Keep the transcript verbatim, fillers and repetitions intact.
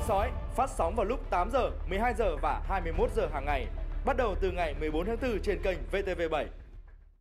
Sói phát sóng vào lúc tám giờ, mười hai giờ và hai mươi mốt giờ hàng ngày, bắt đầu từ ngày mười bốn tháng tư trên kênh vê tê vê bảy.